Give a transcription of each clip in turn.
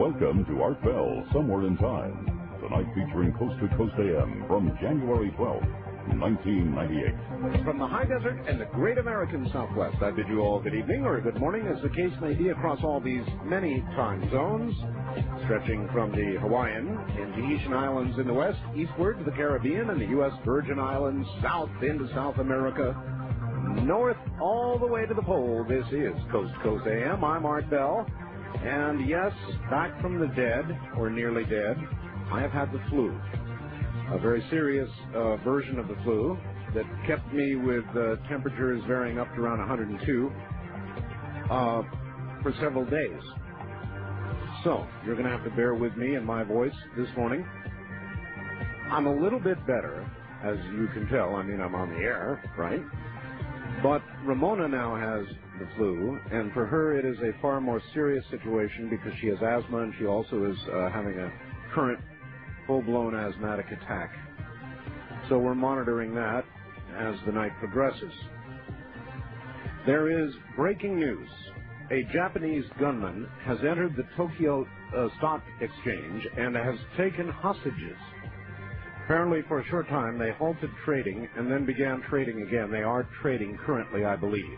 Welcome to Art Bell, Somewhere in Time. Tonight featuring Coast to Coast AM from January 12th, 1998. From the high desert and the great American Southwest, I bid you all good evening or good morning, as the case may be, across all these many time zones, stretching from the Hawaiian and Tahitian Islands in the west, eastward to the Caribbean and the U.S. Virgin Islands, south into South America, north all the way to the pole. This is Coast to Coast AM. I'm Art Bell. And yes, back from the dead, or nearly dead, I have had the flu. A very serious version of the flu that kept me with temperatures varying up to around 102 for several days. So, you're going to have to bear with me and my voice this morning. I'm a little bit better, as you can tell. I mean, I'm on the air, right? But Ramona now has the flu, and for her it is a far more serious situation because she has asthma and she also is having a current full-blown asthmatic attack. So we're monitoring that as the night progresses. There is breaking news. A Japanese gunman has entered the Tokyo Stock Exchange and has taken hostages. Apparently, for a short time, they halted trading and then began trading again. They are trading currently, I believe.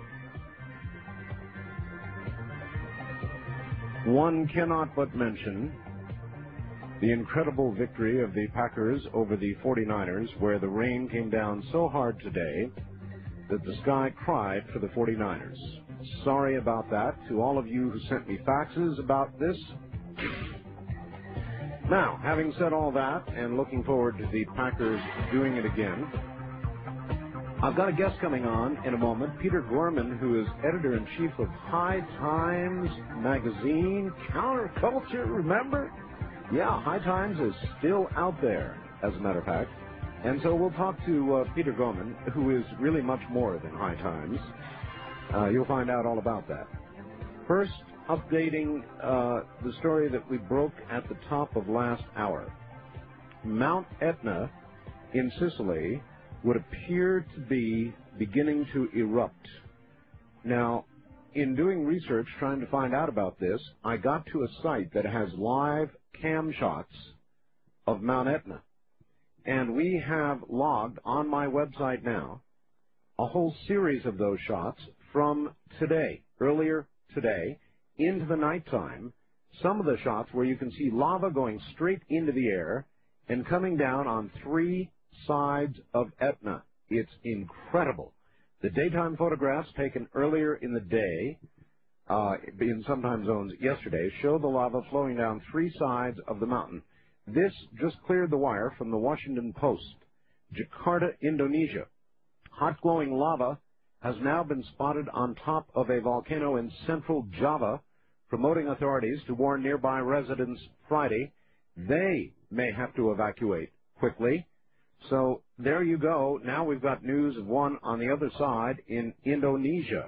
One cannot but mention the incredible victory of the Packers over the 49ers, where the rain came down so hard today that the sky cried for the 49ers. Sorry about that to all of you who sent me faxes about this. Now, having said all that, and looking forward to the Packers doing it again, I've got a guest coming on in a moment, Peter Gorman, who is editor-in-chief of High Times magazine, Counterculture, remember? Yeah, High Times is still out there, as a matter of fact. And so we'll talk to Peter Gorman, who is really much more than High Times. You'll find out all about that. First, updating the story that we broke at the top of last hour. Mount Etna in Sicily would appear to be beginning to erupt. Now, in doing research trying to find out about this, I got to a site that has live cam shots of Mount Etna. And we have logged on my website now a whole series of those shots from today, earlier today, into the nighttime. Some of the shots where you can see lava going straight into the air and coming down on three sides of Etna. It's incredible. The daytime photographs taken earlier in the day, in some time zones yesterday, show the lava flowing down three sides of the mountain. This just cleared the wire from the Washington Post. Jakarta, Indonesia. Hot glowing lava has now been spotted on top of a volcano in central Java, promoting authorities to warn nearby residents Friday they may have to evacuate quickly. So there you go. Now we've got news of one on the other side in Indonesia.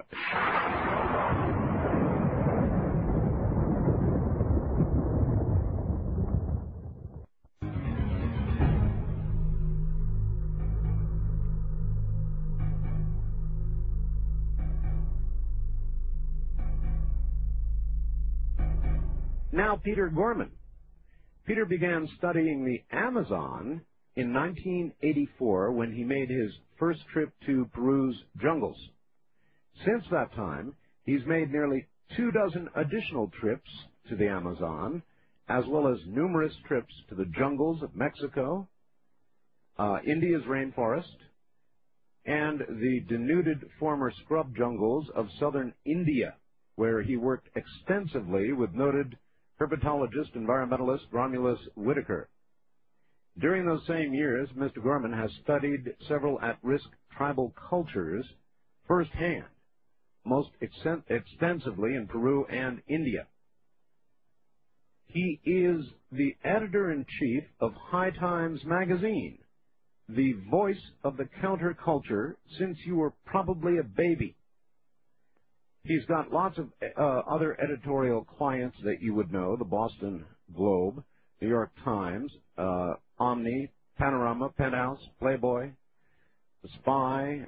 Now, Peter Gorman. Peter began studying the Amazon in 1984 when he made his first trip to Peru's jungles. Since that time, he's made nearly 24 additional trips to the Amazon, as well as numerous trips to the jungles of Mexico, India's rainforest, and the denuded former scrub jungles of southern India, where he worked extensively with noted herpetologist, environmentalist Romulus Whitaker. During those same years, Mr. Gorman has studied several at-risk tribal cultures firsthand, most extensively in Peru and India. He is the editor-in-chief of High Times magazine, the voice of the counterculture since you were probably a baby. He's got lots of other editorial clients that you would know, the Boston Globe, New York Times, Omni, Panorama, Penthouse, Playboy, The Spy,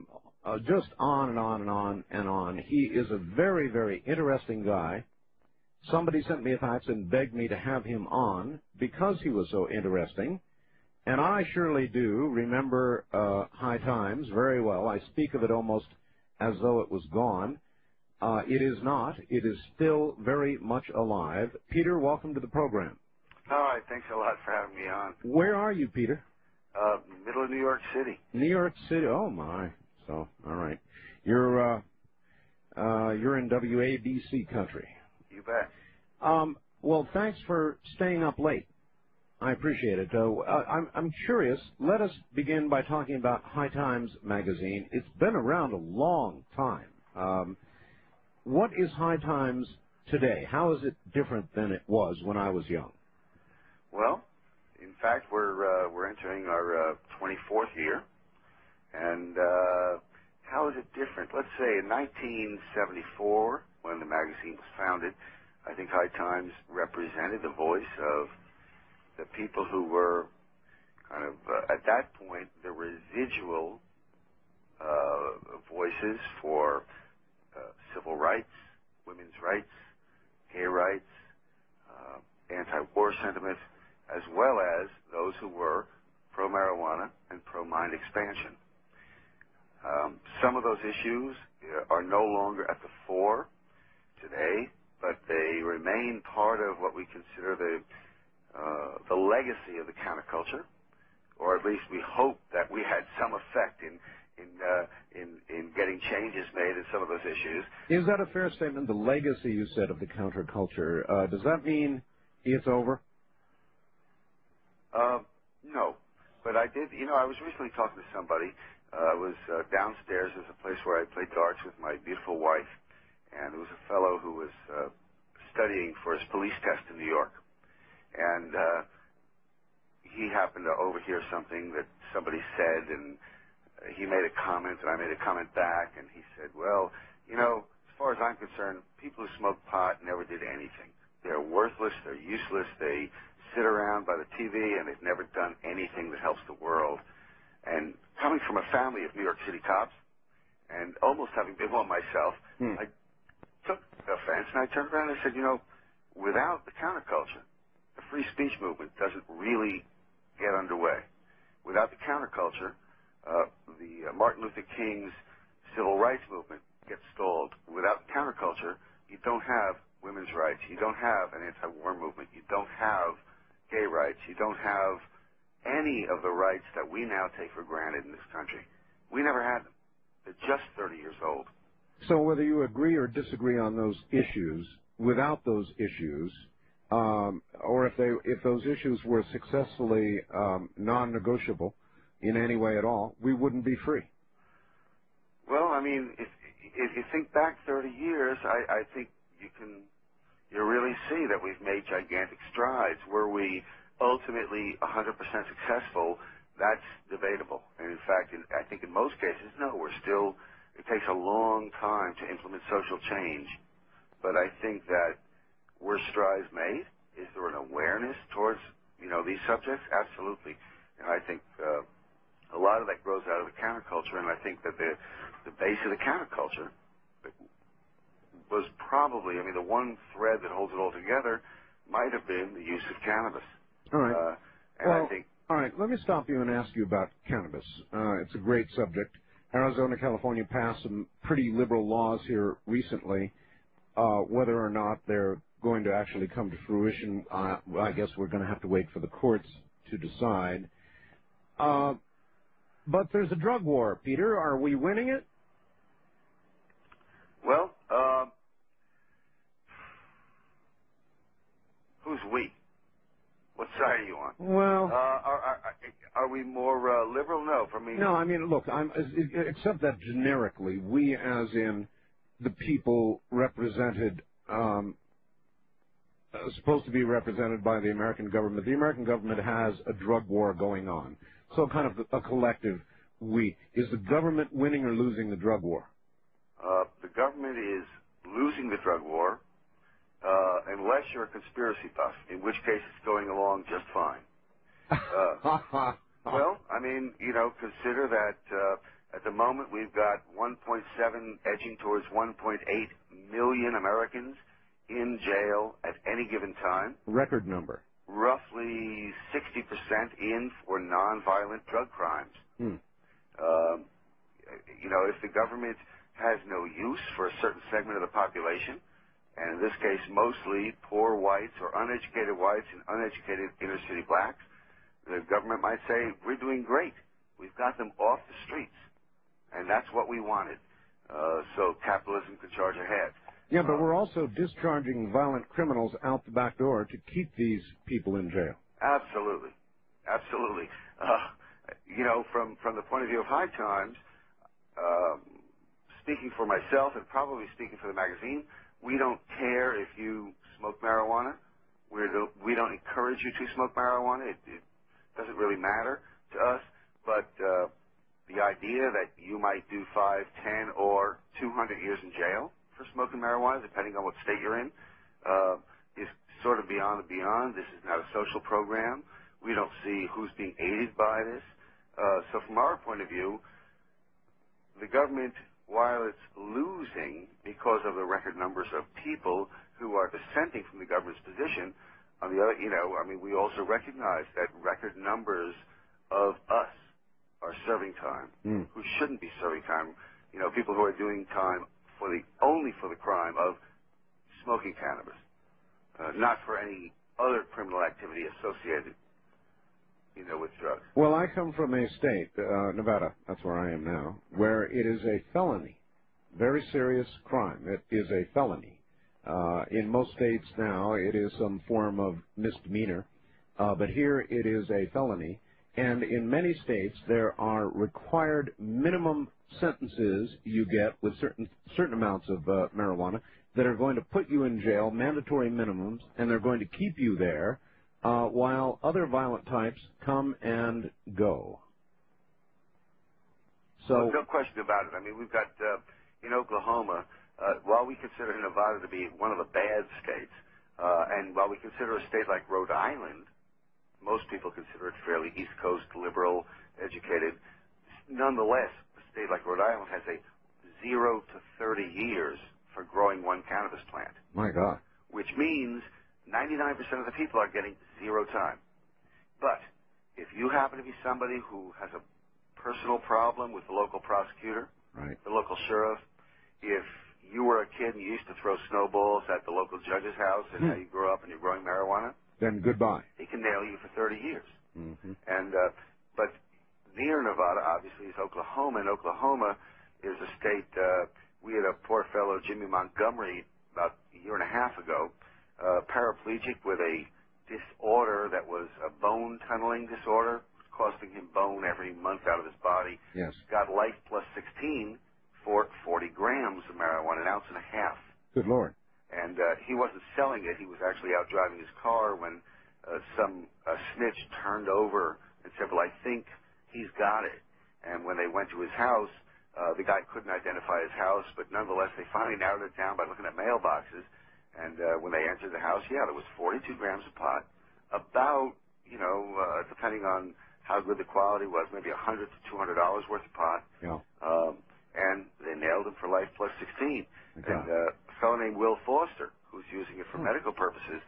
just on and on and on and on. He is a very, very interesting guy, somebody sent me a fax and begged me to have him on because he was so interesting. And I surely do remember High Times very well. I speak of it almost as though it was gone. It is not. It is still very much alive. Peter, welcome to the program. All right, thanks a lot for having me on. Where are you, Peter? Middle of New York City. New York City. Oh my. So, all right. You're in WABC country. You bet. Well, thanks for staying up late. I appreciate it. I'm curious. Let us begin by talking about High Times magazine. It's been around a long time. What is High Times today? How is it different than it was when I was young? Well, in fact, we're entering our 24th year, and how is it different? Let's say in 1974, when the magazine was founded, I think High Times represented the voice of the people who were kind of, at that point, the residual voices for civil rights, women's rights, gay rights, anti-war sentiment, as well as those who were pro-marijuana and pro-mind expansion. Some of those issues are no longer at the fore today, but they remain part of what we consider the legacy of the counterculture, or at least we hope that we had some effect in getting changes made in some of those issues. Is that a fair statement, the legacy, you said, of the counterculture? Does that mean it's over? No. But I did, I was recently talking to somebody. I was downstairs. There's a place where I played darts with my beautiful wife, and there was a fellow who was studying for his police test in New York. And he happened to overhear something that somebody said, and he made a comment, and I made a comment back, and he said, well, as far as I'm concerned, people who smoke pot never did anything. They're worthless, they're useless, they sit around by the TV, and they've never done anything that helps the world. And coming from a family of New York City cops, and almost having been one myself, I took offense, and I turned around and I said, without the counterculture, the free speech movement doesn't really get underway. Without the counterculture, the Martin Luther King's civil rights movement gets stalled. Without the counterculture, you don't have women's rights. You don't have an anti-war movement. You don't have gay rights. You don't have any of the rights that we now take for granted in this country. We never had them. They're just 30 years old. So whether you agree or disagree on those issues, without those issues, or if those issues were successfully non-negotiable in any way at all, we wouldn't be free. Well, I mean, if you think back 30 years, I think you really see that we've made gigantic strides. Were we ultimately 100% successful? That's debatable. And in fact, I think in most cases, no, it takes a long time to implement social change. But I think that were strides made? Is there an awareness towards, these subjects? Absolutely. And I think a lot of that grows out of the counterculture, and I think that the base of the counterculture was probably, the one thread that holds it all together might have been the use of cannabis. All right. All right, let me stop you and ask you about cannabis. It's a great subject. Arizona, California passed some pretty liberal laws here recently. Whether or not they're going to actually come to fruition, I guess we're going to have to wait for the courts to decide. But there's a drug war, Peter. Are we winning it? Well, who's we? What side are you on? Well, are we more liberal? No, for me. No, look, except that generically, we as in the people represented, supposed to be represented by the American government. The American government has a drug war going on. So kind of a collective we. Is the government winning or losing the drug war? The government is losing the drug war, unless you're a conspiracy buff, in which case it's going along just fine. Well, consider that at the moment we've got 1.7 edging towards 1.8 million Americans in jail at any given time. Record number. Roughly 60% in for nonviolent drug crimes. You know, if the government has no use for a certain segment of the population, and in this case mostly poor whites or uneducated whites and uneducated inner city blacks, the government might say, we're doing great. We've got them off the streets. And that's what we wanted. So capitalism could charge ahead. Yeah, but we're also discharging violent criminals out the back door to keep these people in jail. Absolutely. Absolutely. You know, from the point of view of High Times, speaking for myself and probably speaking for the magazine, we don't care if you smoke marijuana. We don't encourage you to smoke marijuana. It doesn't really matter to us. But the idea that you might do 5, 10, or 200 years in jail for smoking marijuana, depending on what state you're in, is sort of beyond the beyond. This is not a social program. We don't see who's being aided by this. So from our point of view, the government, while it's losing because of the record numbers of people who are dissenting from the government's position, on the other, you know, I mean, we also recognize that record numbers of us are serving time who shouldn't be serving time. You know, people who are doing time only for the crime of smoking cannabis, not for any other criminal activity associated, you know, with drugs. Well, I come from a state, Nevada, that's where I am now, where it is a felony, very serious crime. It is a felony. In most states now, it is some form of misdemeanor, but here it is a felony. And in many states, there are required minimum sentences you get with certain amounts of marijuana that are going to put you in jail, mandatory minimums, and they're going to keep you there while other violent types come and go. So, well, no question about it. I mean, we've got in Oklahoma, while we consider Nevada to be one of the bad states, and while we consider a state like Rhode Island, most people consider it fairly East Coast, liberal, educated. Nonetheless, a state like Rhode Island has a 0 to 30 years for growing one cannabis plant. My God. Which means 99% of the people are getting 0 time. But if you happen to be somebody who has a personal problem with the local prosecutor, right, the local sheriff, if you were a kid and you used to throw snowballs at the local judge's house and now you grow up and you're growing marijuana, then goodbye. He can nail you for 30 years. And but near Nevada, obviously, is Oklahoma, and Oklahoma is a state. We had a poor fellow, Jimmy Montgomery, about a year and a half ago, paraplegic with a disorder that was a bone tunneling disorder, costing him bone every month out of his body. Yes. Got life plus 16 for 40 grams of marijuana, an ounce and a half. Good Lord. And he wasn't selling it. He was actually out driving his car when some snitch turned over and said, well, I think he's got it. And when they went to his house, the guy couldn't identify his house, but nonetheless, they finally narrowed it down by looking at mailboxes. And when they entered the house, yeah, there was 42 grams of pot, about, you know, depending on how good the quality was, maybe $100 to $200 worth of pot. Yeah. And they nailed him for life plus 16. Okay. And a fellow named Will Foster, who's using it for medical purposes,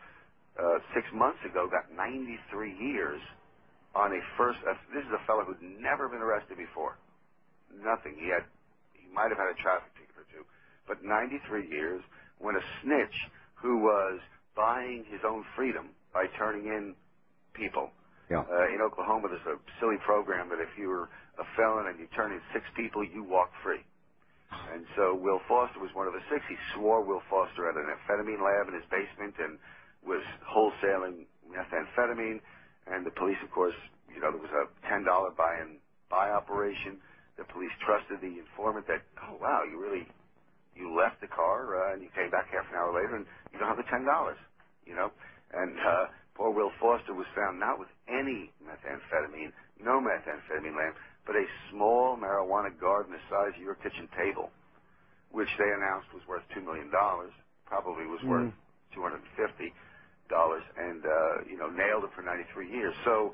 6 months ago got 93 years on a first. This is a fellow who'd never been arrested before. Nothing. He might have had a traffic ticket or two, but 93 years when a snitch who was buying his own freedom by turning in people. Yeah. In Oklahoma, there's a silly program that if you were a felon and you turn in 6 people, you walk free. And so Will Foster was one of the 6. He swore Will Foster had an amphetamine lab in his basement and was wholesaling methamphetamine. And the police, of course, you know, there was a $10 buy operation. The police trusted the informant that, oh, wow, you left the car and you came back half an hour later and you don't have the $10, you know. And poor Will Foster was found not with any methamphetamine, no methamphetamine lab, but a small marijuana garden the size of your kitchen table, which they announced was worth $2 million, probably was worth $250, and, you know, nailed it for 93 years. So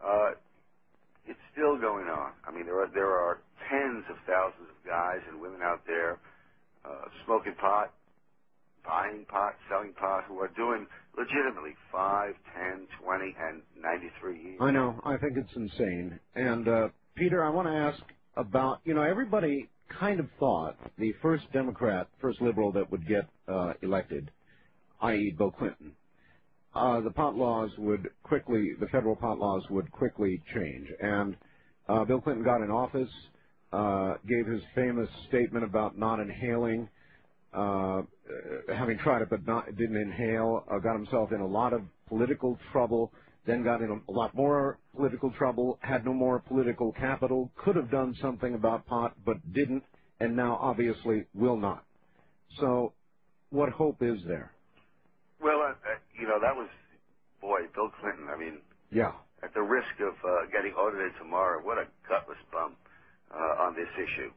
it's still going on. I mean, there are tens of thousands of guys and women out there smoking pot, buying pot, selling pot, who are doing legitimately 5, 10, 20, and 93 years. I know. I think it's insane. And, Peter, I want to ask about, everybody kind of thought the first Democrat, first liberal that would get elected, i.e. Bill Clinton, the federal pot laws would quickly change. And Bill Clinton got in office, gave his famous statement about not inhaling, having tried it but didn't inhale, got himself in a lot of political trouble, then got in a lot more political trouble, had no more political capital, could have done something about pot but didn't, and now obviously will not. So what hope is there? Well, that was, Bill Clinton. I mean, yeah. At the risk of getting audited tomorrow, what a gutless bum on this issue.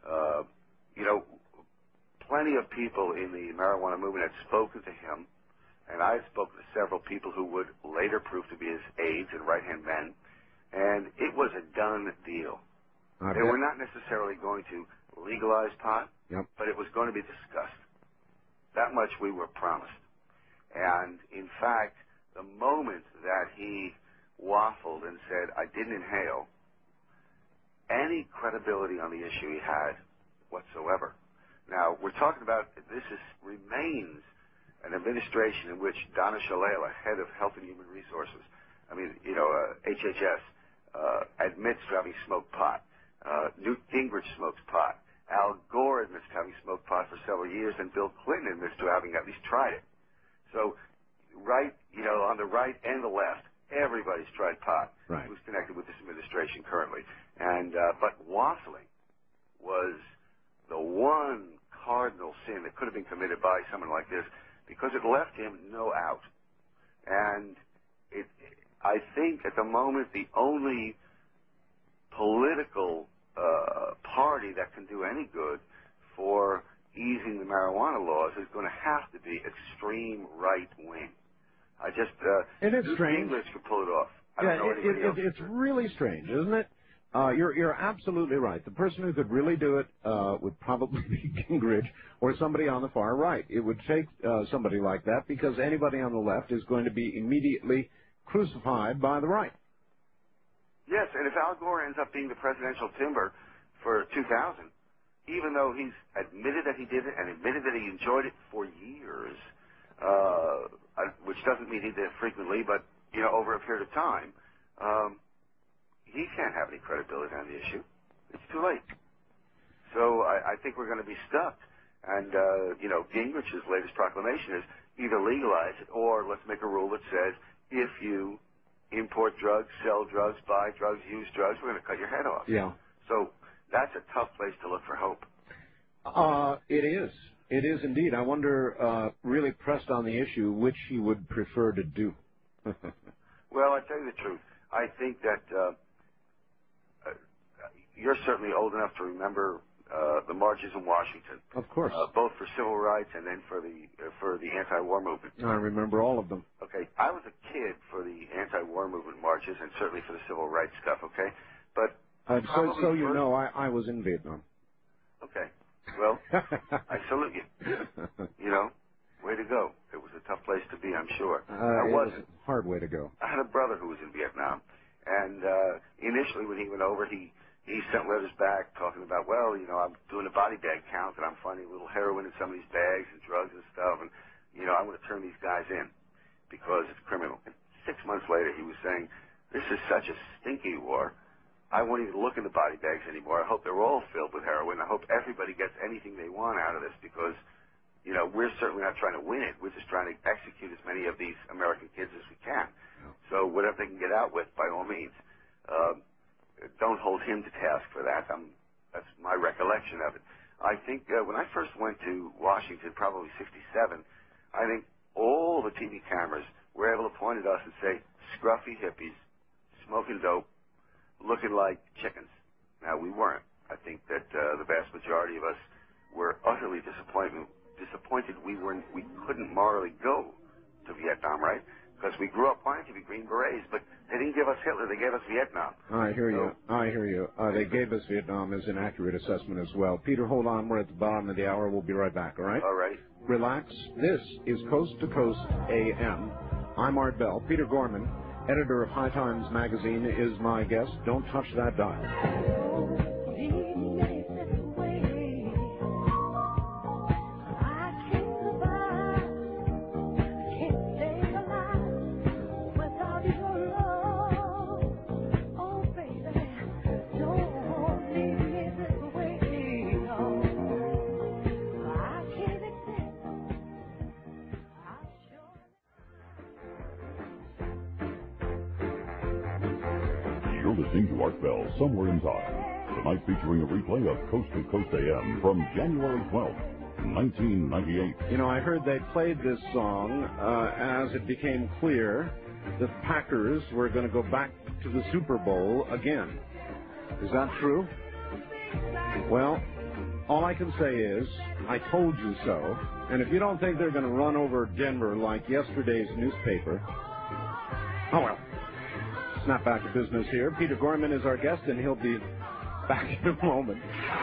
Plenty of people in the marijuana movement had spoken to him, and I had spoken to several people who would later prove to be his aides and right-hand men, and it was a done deal. They were not necessarily going to legalize pot, but it was going to be discussed. That much we were promised. And, in fact, the moment that he waffled and said, I didn't inhale, any credibility on the issue he had whatsoever. Now, we're talking about, remains an administration in which Donna Shalala, head of Health and Human Resources, HHS, admits to having smoked pot. Newt Gingrich smokes pot. Al Gore admits to having smoked pot for several years, and Bill Clinton admits to having at least tried it. So, on the right and the left, everybody's tried pot. Right. Who's connected with this administration currently. And but waffling was the one cardinal sin that could have been committed by someone like this, because it left him no out. And I think at the moment the only political party that can do any good for easing the marijuana laws is going to have to be extreme right wing. It is strange. English could pull it off. It's really strange, isn't it? You're absolutely right. The person who could really do it would probably be Gingrich or somebody on the far right. It would take somebody like that, because anybody on the left is going to be immediately crucified by the right. Yes, and if Al Gore ends up being the presidential timber for 2000, even though he's admitted that he did it and admitted that he enjoyed it for years, which doesn't mean he did it frequently, but over a period of time, he can't have any credibility on the issue. It's too late. So I think we're going to be stuck. And Gingrich's latest proclamation is either legalize it or let's make a rule that says if you import drugs, sell drugs, buy drugs, use drugs, we're going to cut your head off. Yeah. So that's a tough place to look for hope. It is. It is indeed. I wonder, really pressed on the issue, which he would prefer to do. Well, I tell you the truth. I think that you're certainly old enough to remember the marches in Washington. Of course. Both for civil rights and then for the anti-war movement. I remember all of them. Okay. I was a kid for the anti-war movement marches and certainly for the civil rights stuff, okay? But so you know, I was in Vietnam. Okay. Well, I salute you. Way to go. It was a tough place to be, I'm sure. It was a hard way to go. I had a brother who was in Vietnam, and initially when he went over, he sent letters back talking about, well, I'm doing a body bag count, and I'm finding a little heroin in some of these bags and drugs and stuff, and, I want to turn these guys in because it's criminal. And 6 months later, he was saying, this is such a stinky war. I won't even look in the body bags anymore. I hope they're all filled with heroin. I hope everybody gets anything they want out of this because, we're certainly not trying to win it. We're just trying to execute as many of these American kids as we can. Yeah. So whatever they can get out with, by all means. Don't hold him to task for that. That's my recollection of it. I think when I first went to Washington, probably 67, I think all the TV cameras were able to point at us and say, scruffy hippies, smoking dope, looking like chickens. Now, we weren't. I think that the vast majority of us were utterly disappointed we couldn't morally go to Vietnam, right? Because we grew up wanting to be Green Berets, but they didn't give us Hitler. They gave us Vietnam. I hear you. They gave us Vietnam as an accurate assessment as well. Peter, hold on. We're at the bottom of the hour. We'll be right back, all right? All right. relax. This is Coast to Coast AM. I'm Art Bell. Peter Gorman, editor of High Times Magazine, is my guest. Don't touch that dial. You're listening to Art Bell, Somewhere in Time. Tonight featuring a replay of Coast to Coast AM from January 12th, 1998. You know, I heard they played this song as it became clear the Packers were going to go back to the Super Bowl again. Is that true? Well, all I can say is, I told you so. And if you don't think they're going to run over Denver like yesterday's newspaper, oh well. Snap back to business here. Peter Gorman is our guest, and he'll be back in a moment.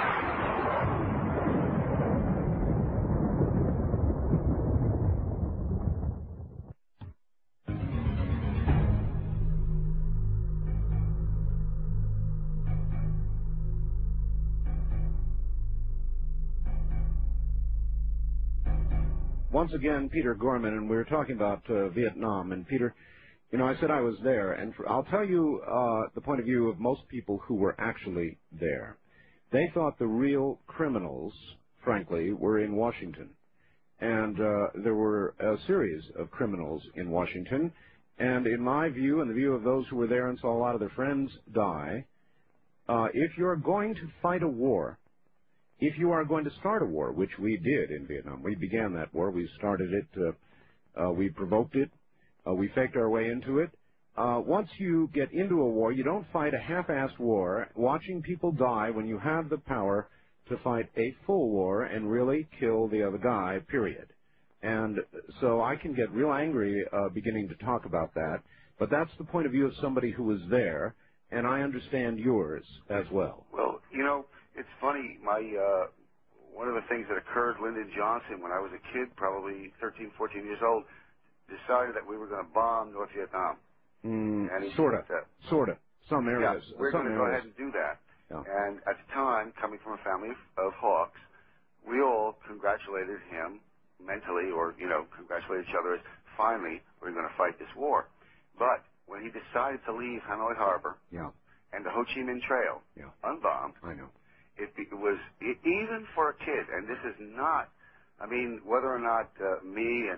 Once again, Peter Gorman, and we were talking about Vietnam. And Peter, you know, I said I was there, and I'll tell you the point of view of most people who were actually there. They thought the real criminals, frankly, were in Washington. And there were a series of criminals in Washington. And in my view, and the view of those who were there and saw a lot of their friends die, if you're going to fight a war, if you are going to start a war, which we did in Vietnam, we began that war, we started it, we provoked it, we faked our way into it. Once you get into a war, you don't fight a half-assed war, watching people die when you have the power to fight a full war and really kill the other guy, period. And so I can get real angry beginning to talk about that, but that's the point of view of somebody who was there, and I understand yours as well. Well, you know, it's funny. One of the things that occurred, Lyndon Johnson, when I was a kid, probably 13, 14 years old, decided that we were going to bomb North Vietnam. Sort of. Some areas. Yeah, we're going to go ahead and do that. Yeah. And at the time, coming from a family of hawks, we all congratulated him mentally, or, you know, congratulated each other as, finally, we're going to fight this war. But when he decided to leave Hanoi Harbor and the Ho Chi Minh Trail unbombed, I know. It was, even for a kid, and this is not, I mean, whether or not me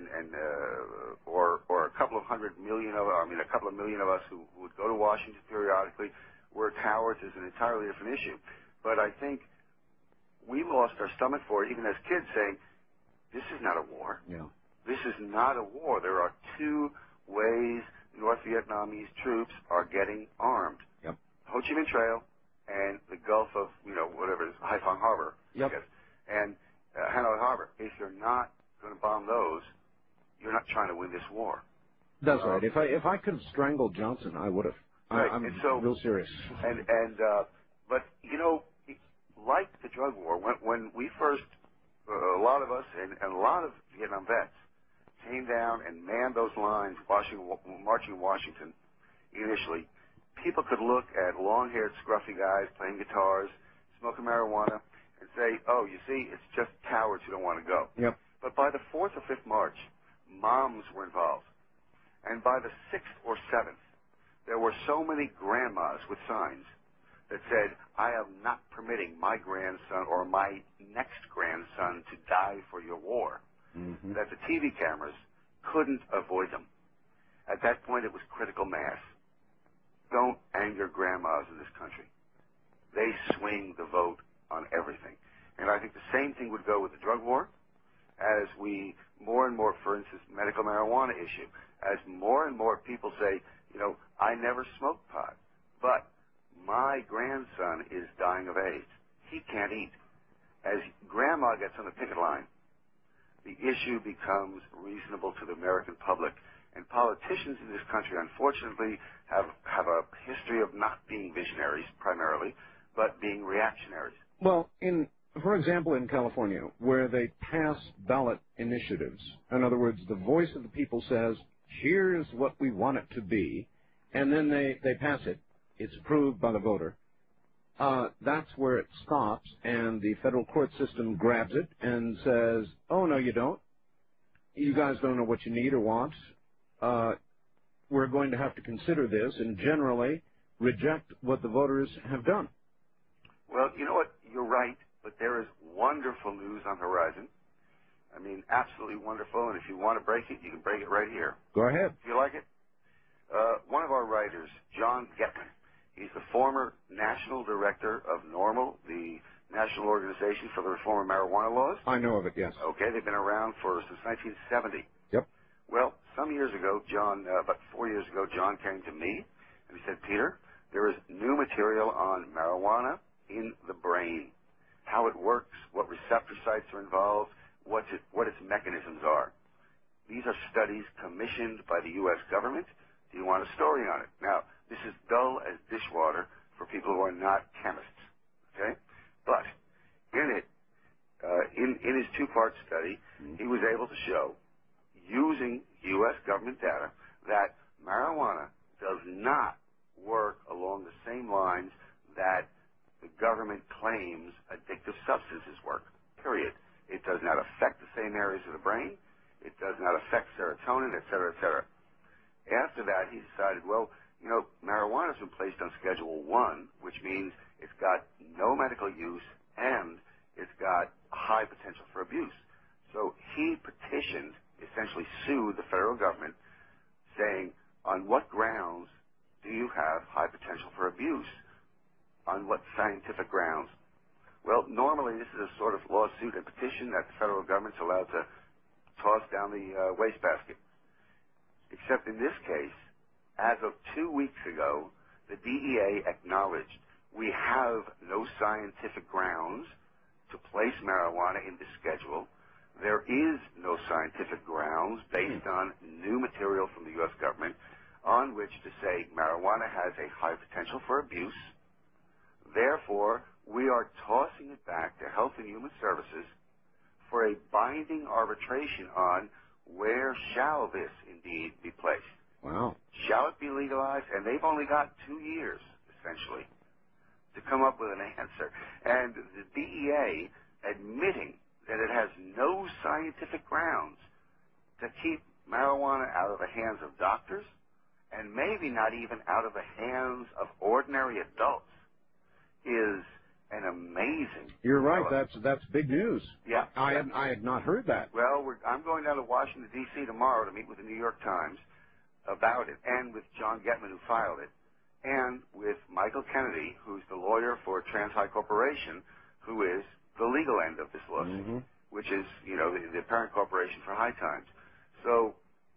or a couple of million of us who would go to Washington periodically were cowards is an entirely different issue. But I think we lost our stomach for it, even as kids, saying, this is not a war. Yeah. This is not a war. There are two ways North Vietnamese troops are getting armed. Yep. Ho Chi Minh Trail and the Gulf of, you know, whatever it is, Haiphong Harbor, Yep. I guess, and Hanoi Harbor. If you're not going to bomb those, you're not trying to win this war. That's right. If I could have strangled Johnson, I would have. Right. I'm so, real serious. But you know, like the drug war, when we first, a lot of us and a lot of Vietnam vets came down and manned those lines, marching Washington initially. People could look at long-haired, scruffy guys playing guitars, smoking marijuana, and say, oh, you see, it's just cowards who don't want to go. Yep. But by the 4th or 5th March, moms were involved. And by the 6th or 7th, there were so many grandmas with signs that said, I am not permitting my grandson or my next grandson to die for your war, that the TV cameras couldn't avoid them. At that point, it was critical mass. Don't anger grandmas in this country. They swing the vote on everything. And I think the same thing would go with the drug war, as we more and more, for instance, medical marijuana issue, as more and more people say, you know, I never smoked pot, but my grandson is dying of AIDS. He can't eat. As grandma gets on the picket line, the issue becomes reasonable to the American public. And politicians in this country, unfortunately, have a history of not being visionaries primarily, but being reactionaries. Well, for example, in California, where they pass ballot initiatives, in other words, the voice of the people says, here's what we want it to be, and then they pass it. It's approved by the voter. That's where it stops, and the federal court system grabs it and says, oh, no, you don't. You guys don't know what you need or want. We're going to have to consider this and generally reject what the voters have done. Well, you know what? You're right, but there is wonderful news on the horizon. I mean, absolutely wonderful, and if you want to break it, you can break it right here. Go ahead. Do you like it? One of our writers, John Getman, he's the former national director of NORML, the National Organization for the Reform of Marijuana Laws. I know of it, yes. Okay, they've been around since 1970. Yep. Well, some years ago, about 4 years ago, John came to me and he said, Peter, there is new material on marijuana in the brain, how it works, what receptor sites are involved, what its mechanisms are. These are studies commissioned by the U.S. government. Do you want a story on it? Now, this is dull as dishwater for people who are not chemists, okay? But in it, in his two-part study, he was able to show, using U.S. government data, that marijuana does not work along the same lines that the government claims addictive substances work, period. It does not affect the same areas of the brain. It does not affect serotonin, et cetera, et cetera. After that, he decided, well, you know, marijuana has been placed on Schedule 1, which means it's got no medical use and it's got high potential for abuse. So he petitioned, essentially sued the federal government, saying, on what grounds do you have high potential for abuse? On what scientific grounds? Well, normally this is a sort of lawsuit and petition that the federal government's allowed to toss down the wastebasket. Except in this case, as of 2 weeks ago, the DEA acknowledged we have no scientific grounds to place marijuana in the schedule. There is no scientific grounds based on new material from the U.S. government on which to say marijuana has a high potential for abuse. Therefore, we are tossing it back to Health and Human Services for a binding arbitration on where shall this indeed be placed. Wow. Shall it be legalized? And they've only got 2 years, essentially, to come up with an answer. And the DEA admitting that it has no scientific grounds to keep marijuana out of the hands of doctors and maybe not even out of the hands of ordinary adults is an amazing. You're right. That's big news. Yeah. I had not heard that. Well, I'm going down to Washington, D.C. tomorrow to meet with the New York Times about it, and with John Getman, who filed it, and with Michael Kennedy, who's the lawyer for TransHigh Corporation, who is the legal end of this lawsuit, which is, you know, the parent corporation for High Times. So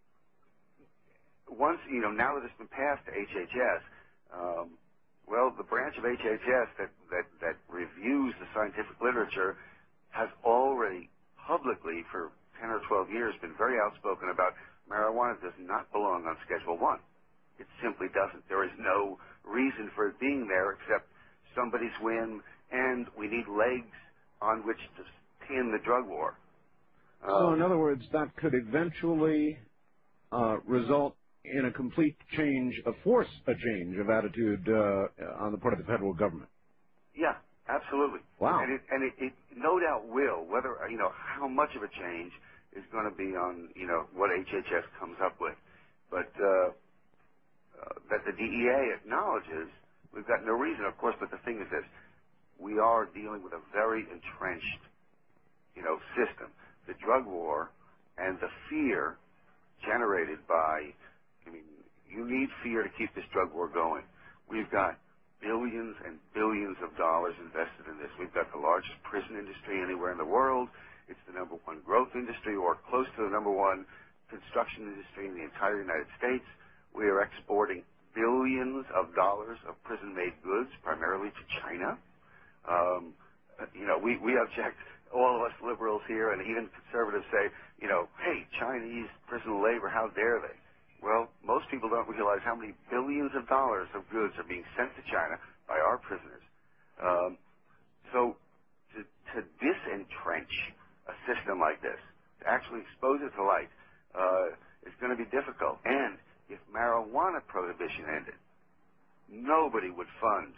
once, you know, now that it's been passed to HHS, well, the branch of HHS that reviews the scientific literature has already publicly for 10 or 12 years been very outspoken about marijuana does not belong on Schedule 1. It simply doesn't. There is no reason for it being there except somebody's whim, and we need legs on which to pin the drug war. So, in other words, that could eventually result in a complete change of attitude on the part of the federal government. Yeah, absolutely. Wow. And it no doubt will. Whether, you know, how much of a change is going to be on, you know, what HHS comes up with. But that the DEA acknowledges, we've got no reason, of course, but the thing is this. We are dealing with a very entrenched, you know, system. The drug war and the fear generated by, I mean, you need fear to keep this drug war going. We've got billions and billions of dollars invested in this. We've got the largest prison industry anywhere in the world. It's the #1 growth industry, or close to the #1 construction industry in the entire United States. We are exporting billions of dollars of prison-made goods, primarily to China. You know, we object, all of us liberals here, and even conservatives say, you know, hey, Chinese prison labor, how dare they? Well, most people don't realize how many billions of dollars of goods are being sent to China by our prisoners. So to to disentrench a system like this, to actually expose it to light, is going to be difficult. And if marijuana prohibition ended, nobody would fund,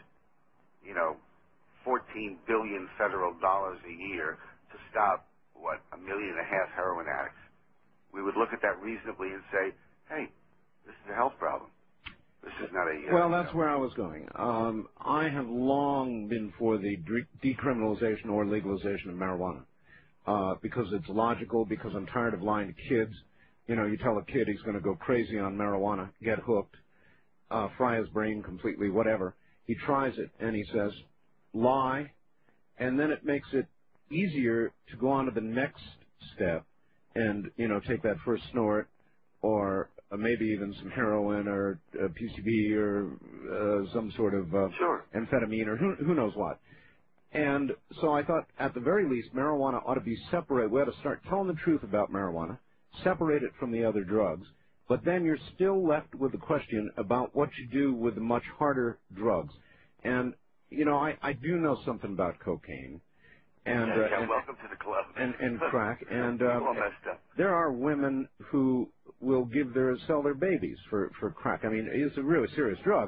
14 billion federal dollars a year to stop, 1.5 million heroin addicts. We would look at that reasonably and say, hey, this is a health problem. This is not a... well, that's where I was going. I have long been for the decriminalization or legalization of marijuana because it's logical, because I'm tired of lying to kids. You tell a kid he's going to go crazy on marijuana, get hooked, fry his brain completely, whatever. He tries it, and he says, lie, and then it makes it easier to go on to the next step and, take that first snort or maybe even some heroin or PCP or some sort of amphetamine or who knows what. And so I thought, at the very least, marijuana ought to be separated. We ought to start telling the truth about marijuana, separate it from the other drugs, but then you're still left with the question about what you do with the much harder drugs. And, I do know something about cocaine. And, welcome to the club. And crack. And all messed up. there are women who will sell their babies for crack. I mean, it's a really serious drug.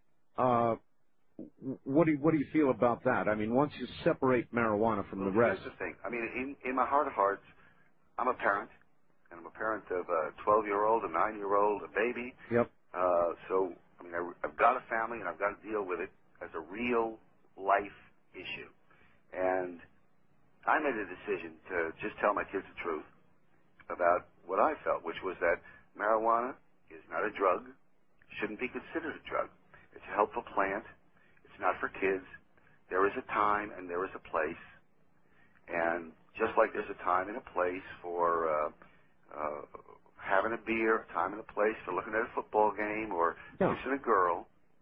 What do you feel about that? I mean, once you separate marijuana from the rest. Here's the thing. I mean, in my heart of hearts, I'm a parent, and I'm a parent of a 12-year-old, a 9-year-old, a baby. Yep. So, I mean, I've got a family, and I've got to deal with it as a real life issue. And I made a decision to just tell my kids the truth about what I felt, which was that marijuana is not a drug, shouldn't be considered a drug. It's a helpful plant. It's not for kids. There is a time and there is a place. And just like there's a time and a place for having a beer, a time and a place for looking at a football game or kissing a girl,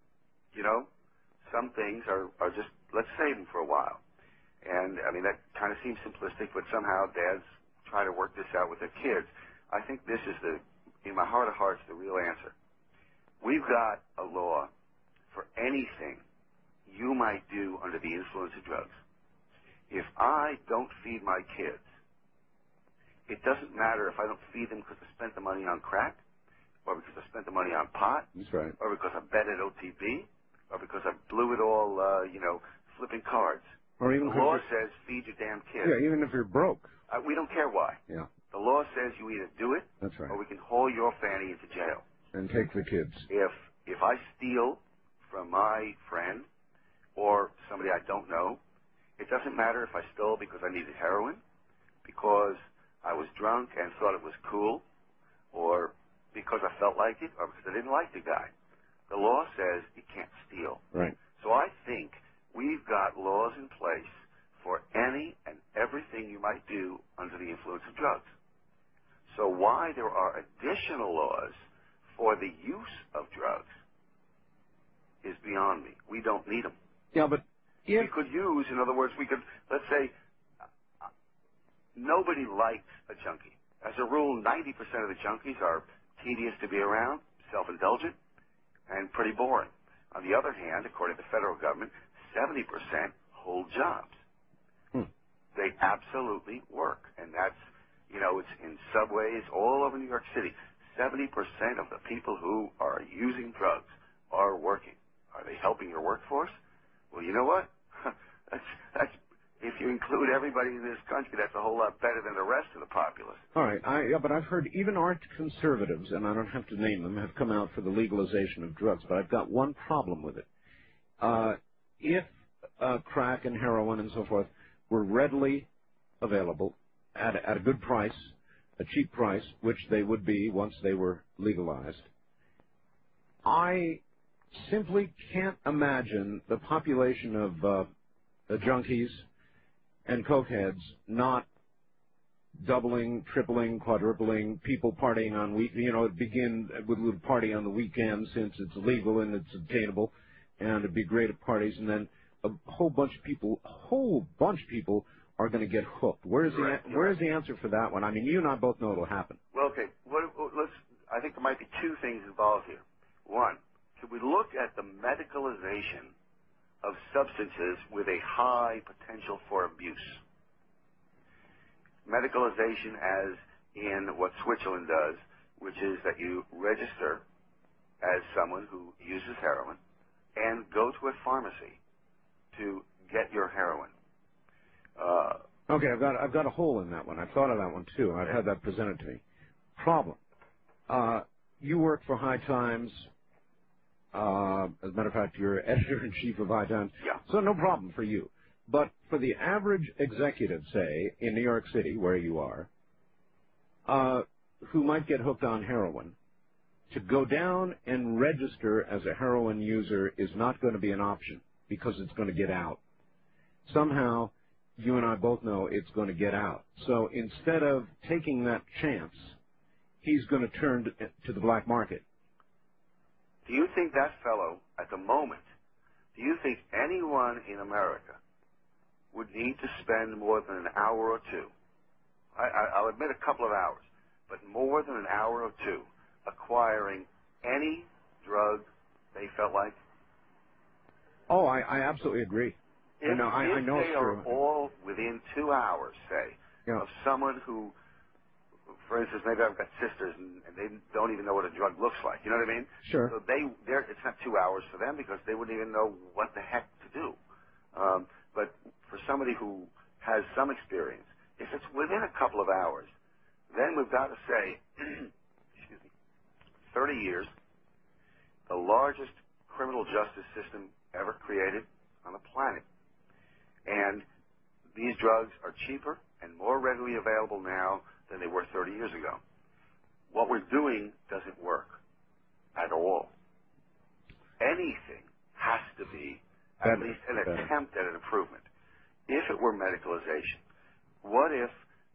some things are just, let's save them for a while. And, I mean, that kind of seems simplistic, but somehow dads try to work this out with their kids. I think this is in my heart of hearts, the real answer. We've got a law for anything you might do under the influence of drugs. If I don't feed my kids, it doesn't matter if I don't feed them because I spent the money on crack, or because I spent the money on pot, that's right, or because I bet at OTB, or because I blew it all, flipping cards. Or even the law says feed your damn kids. Yeah, even if you're broke. We don't care why. Yeah. The law says you either do it, that's right, or we can haul your fanny into jail. And take the kids. If I steal from my friend or somebody I don't know, it doesn't matter if I stole because I needed heroin, because I was drunk and thought it was cool, or because I felt like it, or because I didn't like the guy. The law says you can't steal. Right. So I think we've got laws in place for any and everything you might do under the influence of drugs. So why there are additional laws for the use of drugs is beyond me. We don't need them. Yeah, but we could use, in other words, let's say, nobody likes a junkie. As a rule, 90% of the junkies are tedious to be around, self-indulgent, and pretty boring. On the other hand, according to the federal government, 70% hold jobs. They absolutely work. And that's, it's in subways all over New York City. 70% of the people who are using drugs are working. Are they helping your workforce? Well, you know what? That's if you include everybody in this country, that's a whole lot better than the rest of the populace. All right. But I've heard even arch conservatives, and I don't have to name them, have come out for the legalization of drugs. But I've got one problem with it. If crack and heroin and so forth were readily available at a good price, a cheap price, which they would be once they were legalized, I simply can't imagine the population of junkies and cokeheads not doubling, tripling, quadrupling, people partying on it begin with a party on the weekend since it's legal and it's obtainable, and it'd be great at parties, and then a whole bunch of people are going to get hooked. Where's the answer for that one? I mean, you and I both know it'll happen. Well, okay. I think there might be two things involved here. One, could we look at the medicalization of substances with a high potential for abuse? medicalization as in what Switzerland does, which is that you register as someone who uses heroin and go to a pharmacy to get your heroin. Okay, I've got a hole in that one. I've thought of that one too. I've had that presented to me. Problem. You work for High Times. As a matter of fact, you're editor-in-chief of High Times. Yeah. So no problem for you. But for the average executive, say, in New York City, where you are, who might get hooked on heroin, to go down and register as a heroin user is not going to be an option because it's going to get out. Somehow, you and I both know it's going to get out. So instead of taking that chance, he's going to turn to the black market. Do you think that fellow, at the moment, do you think anyone in America would need to spend more than an hour or two, I'll admit a couple of hours, but more than an hour or two, acquiring any drug they felt like? Oh, I absolutely agree. If, I know they it's are true. all within 2 hours, say, Yeah. of someone who, for instance, maybe I've got sisters and they don't even know what a drug looks like. You know what I mean? Sure. So it's not 2 hours for them because they wouldn't even know what the heck to do. But for somebody who has some experience, if it's within a couple of hours, then we've got to say, excuse me, 30 years, the largest criminal justice system ever created on the planet. And these drugs are cheaper and more readily available now than they were 30 years ago. What we're doing doesn't work at all. Anything has to be at least an attempt at an improvement. If it were medicalization, what if,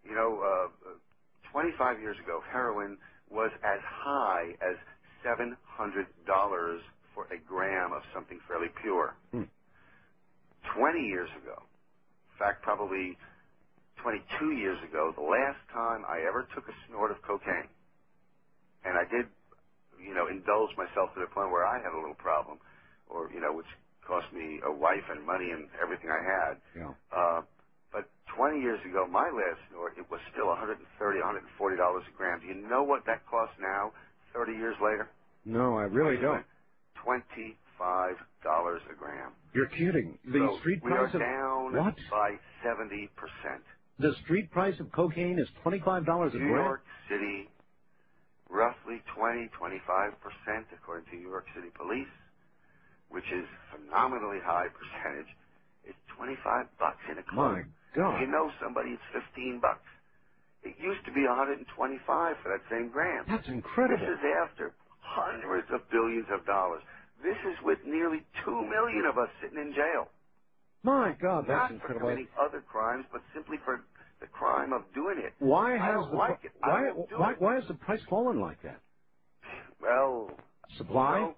25 years ago, heroin was as high as $700 for a gram of something fairly pure. 20 years ago, in fact, probably 22 years ago, the last time I ever took a snort of cocaine, and I did, indulge myself to the point where I had a little problem, or, which cost me a wife and money and everything I had. Yeah. But 20 years ago, my last snort, it was still $130, $140 a gram. Do you know what that costs now, 30 years later? No, I really don't. $25 a gram. You're kidding. The street price we are of down what? by 70%. The street price of cocaine is $25 a gram? New York City, roughly 20-25%, according to New York City Police, which is phenomenally high percentage. It's $25 in a club. My God. If you know somebody, it's $15. It used to be $125 for that same gram. That's incredible. This is after hundreds of billions of dollars. This is with nearly 2 million of us sitting in jail. My God, that's Not incredible. for committing other crimes, but simply for the crime of doing it. Why I has don't the like it. I won't do it. why has the price fallen like that? Well, Supply?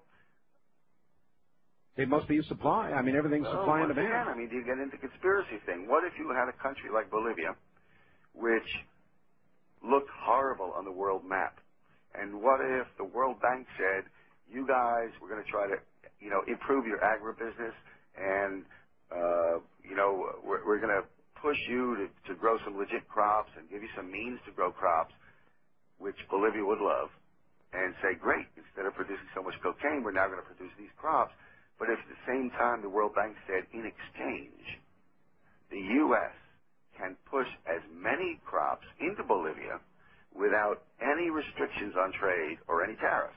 It must be a supply. I mean, everything's supply and once again, demand. do you get into conspiracy thing? What if you had a country like Bolivia, which looked horrible on the world map? And what if the World Bank said, you guys, we're going to try to, improve your agribusiness, and, we're going to push you to grow some legit crops and give you some means to grow crops, which Bolivia would love, and say, great, instead of producing so much cocaine, we're now going to produce these crops. But if at the same time the World Bank said, in exchange, the U.S. can push as many crops into Bolivia without any restrictions on trade or any tariffs.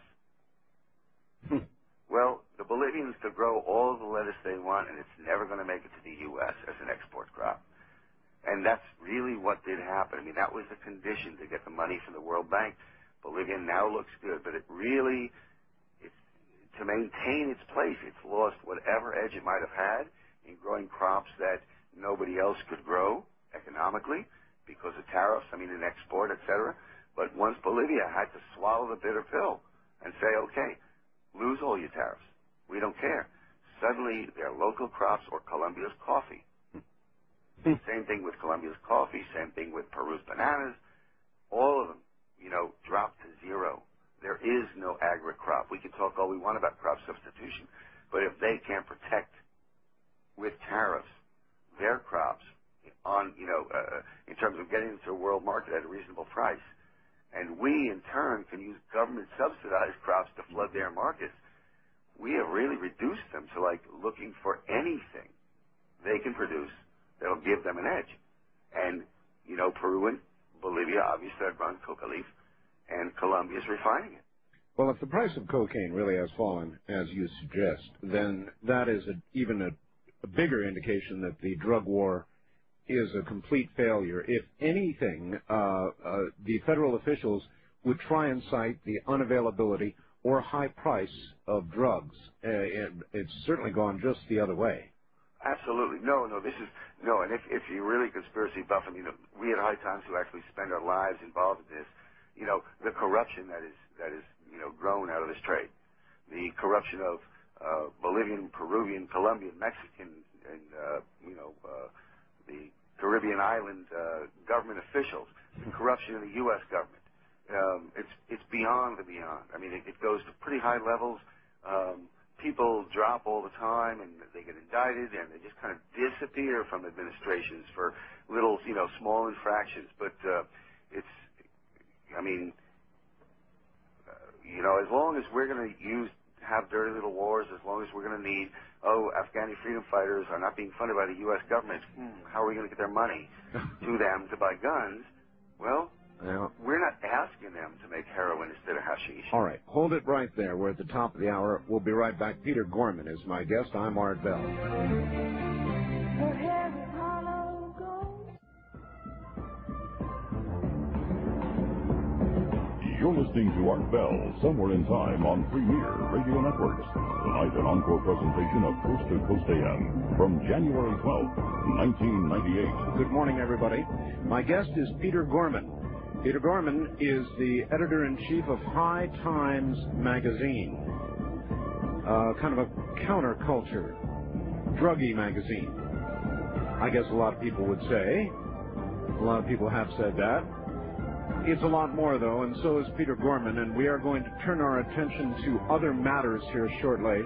Well, the Bolivians could grow all the lettuce they want, and it's never going to make it to the U.S. as an export crop. And that's really what did happen. I mean, that was the condition to get the money from the World Bank. Bolivia now looks good, but to maintain its place, it's lost whatever edge it might have had in growing crops that nobody else could grow economically because of tariffs, in export, et cetera. But once Bolivia had to swallow the bitter pill and say, okay, lose all your tariffs. We don't care. Suddenly, their local crops or Colombia's coffee. Same thing with Colombia's coffee, same thing with Peru's bananas. All of them, dropped to zero. There is no agri-crop. We can talk all we want about crop substitution, but if they can't protect with tariffs their crops on, in terms of getting into a world market at a reasonable price. And we, in turn, can use government-subsidized crops to flood their markets. We have really reduced them to, like, looking for anything they can produce that'll give them an edge. And, Peru and Bolivia obviously are growing coca leaf, and Colombia is refining it. Well, if the price of cocaine really has fallen, as you suggest, then that is even a bigger indication that the drug war is a complete failure. If anything, the federal officials would try and cite the unavailability or high price of drugs. It's certainly gone just the other way. Absolutely. No, and if you're really conspiracy buff, we at High Times who actually spend our lives involved in this, the corruption that is grown out of this trade, the corruption of Bolivian, Peruvian, Colombian, Mexican, and the Caribbean island government officials, the corruption in the U.S. government. It's beyond the beyond. It goes to pretty high levels. People drop all the time, and they get indicted, and they just kind of disappear from administrations for little, small infractions. But as long as we're going to have dirty little wars, as long as we're going to need, Afghani freedom fighters are not being funded by the U.S. government, how are we going to get their money to them to buy guns? Well, we're not asking them to make heroin instead of hashish. All right. Hold it right there. We're at the top of the hour. We'll be right back. Peter Gorman is my guest. I'm Art Bell. You're listening to Art Bell, Somewhere in Time on Premier Radio Networks. Tonight, an encore presentation of Coast to Coast AM from January 12th, 1998. Good morning, everybody. My guest is Peter Gorman. Peter Gorman is the editor-in-chief of High Times magazine, kind of a counterculture, druggy magazine. I guess a lot of people would say. A lot of people have said that. It's a lot more, though, and so is Peter Gorman, and we are going to turn our attention to other matters here shortly.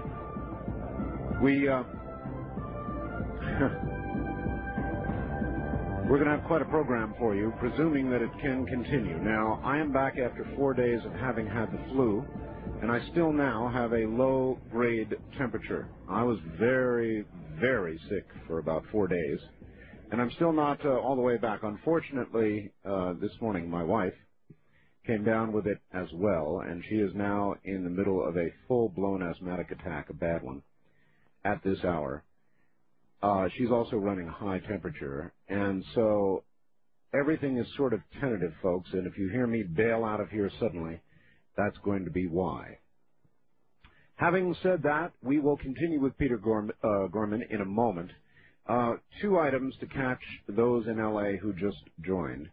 We're going to have quite a program for you, presuming that it can continue. Now, I am back after 4 days of having had the flu, and I still now have a low-grade temperature. I was very, very sick for about 4 days, and I'm still not all the way back. Unfortunately, this morning my wife came down with it as well, and she is now in the middle of a full-blown asthmatic attack, a bad one, at this hour. She's also running a high temperature, and so everything is sort of tentative, folks, and if you hear me bail out of here suddenly, that's going to be why. Having said that, we will continue with Peter Gorman in a moment. 2 items to catch those in L.A. who just joined.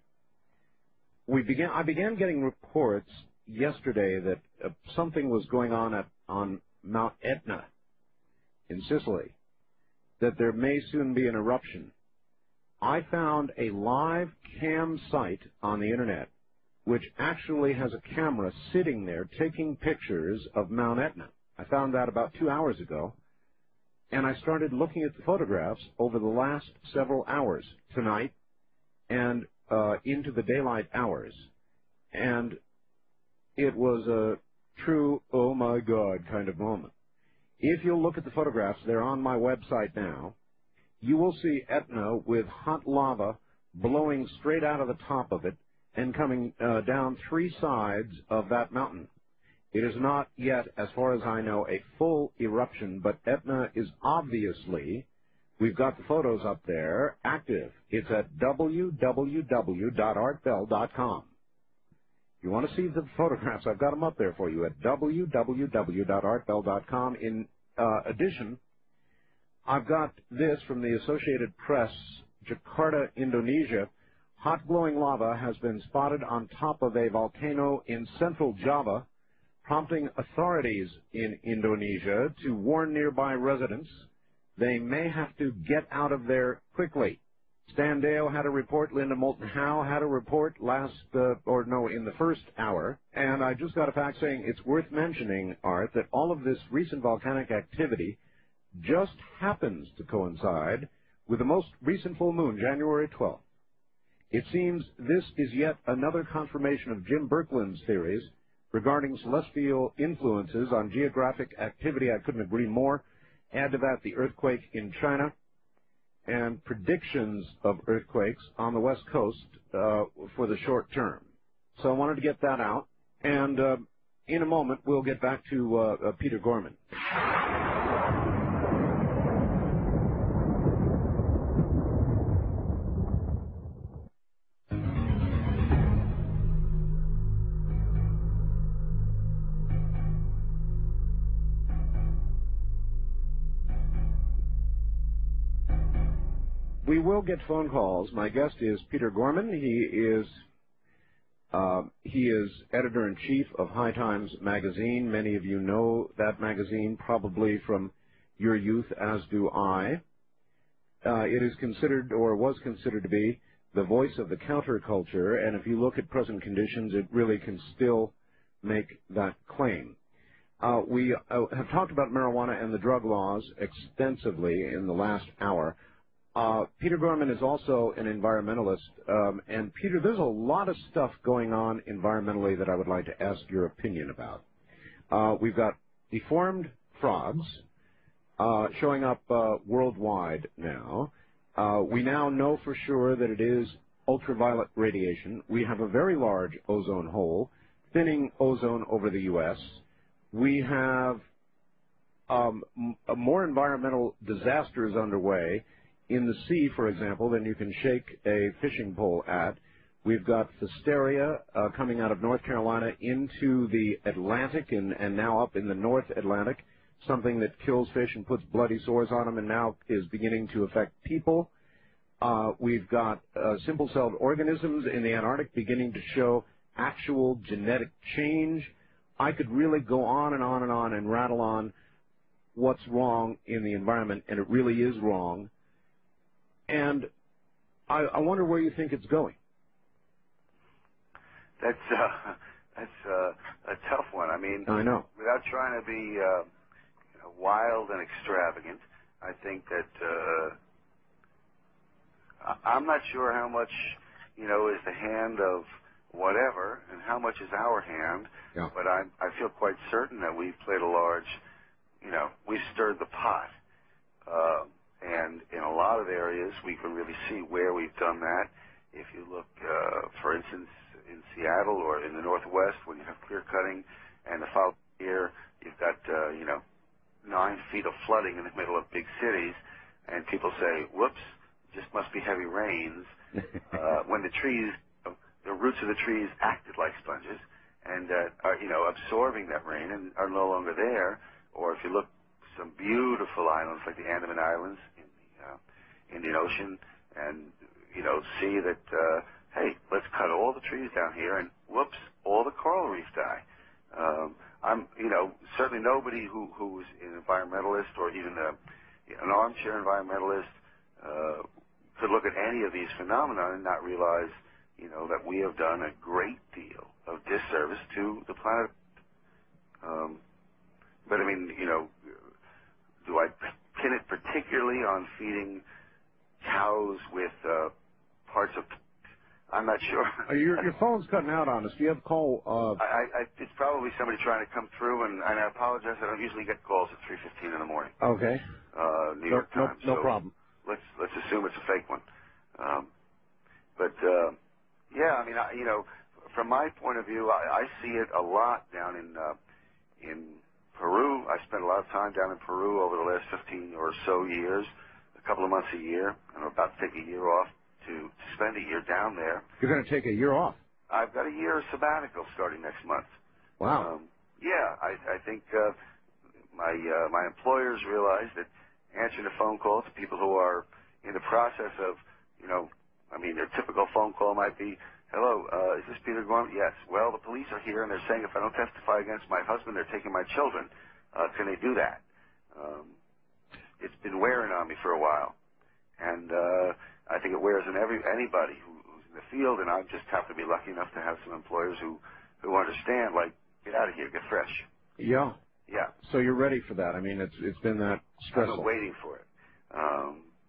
I began getting reports yesterday that something was going on on Mount Etna in Sicily, that there may soon be an eruption. I found a live cam site on the Internet which actually has a camera sitting there taking pictures of Mount Etna. I found that about 2 hours ago, and I started looking at the photographs over the last several hours, tonight and into the daylight hours. And it was a true, oh my God, kind of moment. If you'll look at the photographs, they're on my website now, you will see Etna with hot lava blowing straight out of the top of it and coming down 3 sides of that mountain. It is not yet, as far as I know, a full eruption, but Etna is obviously, we've got the photos up there, active. It's at www.artbell.com. If you want to see the photographs, I've got them up there for you at www.artbell.com. In addition, I've got this from the Associated Press, Jakarta, Indonesia. Hot glowing lava has been spotted on top of a volcano in central Java, prompting authorities in Indonesia to warn nearby residents they may have to get out of there quickly. Stan Dale had a report, Linda Moulton Howe had a report in the first hour, and I just got a fax saying it's worth mentioning, Art, that all of this recent volcanic activity just happens to coincide with the most recent full moon, January 12th. It seems this is yet another confirmation of Jim Birkeland's theories regarding celestial influences on geographic activity. I couldn't agree more. Add to that the earthquake in China and predictions of earthquakes on the West Coast for the short term. So I wanted to get that out. And in a moment, we'll get back to Peter Gorman. We will get phone calls. My guest is Peter Gorman. He is editor-in-chief of High Times magazine. Many of you know that magazine probably from your youth, as do I. It is considered, or was considered to be, the voice of the counterculture, and if you look at present conditions, it really can still make that claim. We have talked about marijuana and the drug laws extensively in the last hour. Peter Gorman is also an environmentalist, and Peter, there's a lot of stuff going on environmentally that I would like to ask your opinion about. We've got deformed frogs showing up worldwide now. We now know for sure that it is ultraviolet radiation. We have a very large ozone hole, thinning ozone over the U.S. We have more environmental disasters underway in the sea, for example, than you can shake a fishing pole at. We've got Pfiesteria coming out of North Carolina into the Atlantic and now up in the North Atlantic, something that kills fish and puts bloody sores on them and now is beginning to affect people. We've got simple-celled organisms in the Antarctic beginning to show actual genetic change. I could really go on and on and on and rattle on what's wrong in the environment, and it really is wrong. And I wonder where you think it's going. That's a tough one. I mean, I know. Without trying to be wild and extravagant, I think that I'm not sure how much is the hand of whatever and how much is our hand. Yeah. But I feel quite certain that we've played a large, we've stirred the pot. And in a lot of areas, we can really see where we've done that. If you look, for instance, in Seattle or in the Northwest, when you have clear cutting, and the following year you've got, 9 feet of flooding in the middle of big cities, and people say, whoops, just must be heavy rains, when the trees, the roots of the trees acted like sponges and are, absorbing that rain and are no longer there. Or if you look some beautiful islands like the Andaman Islands in the Indian Ocean, and see that hey, let's cut all the trees down here, and whoops, all the coral reefs die. I'm certainly nobody who's an environmentalist or even an armchair environmentalist could look at any of these phenomena and not realize that we have done a great deal of disservice to the planet. But I mean, do I pin it particularly on feeding cows with parts of? I'm not sure. Your phone's cutting out on us. Do you have a call? It's probably somebody trying to come through, and I apologize. I don't usually get calls at 3:15 in the morning. Okay. New York Times. No problem. Let's assume it's a fake one. But yeah, I mean, from my point of view, I see it a lot down in Peru. I spent a lot of time down in Peru over the last 15 or so years, a couple of months a year. I'm about to take a year off to spend a year down there. You're going to take a year off? I've got a year sabbatical starting next month. Wow. Yeah, I think my employers realize that answering a phone call to people who are in the process of, their typical phone call might be, hello, is this Peter Gorman? Yes. Well, the police are here, and they're saying if I don't testify against my husband, they're taking my children. Can they do that? It's been wearing on me for a while. And I think it wears on anybody who's in the field, and I just happen to be lucky enough to have some employers who understand, like, get out of here, get fresh. Yeah. Yeah. So you're ready for that. I mean, it's been that stressful. I'm waiting for it.